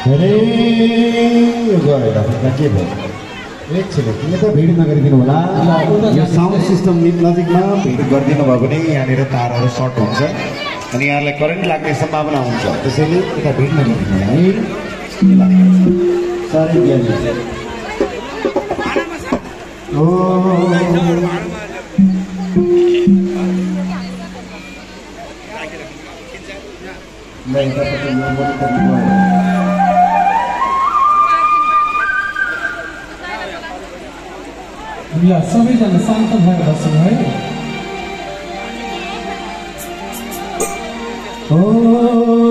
अरे यो गएर के भयो एकछिन किन त भिड नगरिदिनु होला यो साउन्ड सिस्टम नजिकमा भिड गरिदिनु भयो भने यहाँनिर तारहरू सर्ट हुन्छ अनि यहाँलाई करेन्ट लाग्ने सम्भावना हुन्छ त्यसैले यता भिड नगरिदिनु होला है साह्रै ज्ञानी ओ ल सबैजना शान्त भएर बस्नु है ओ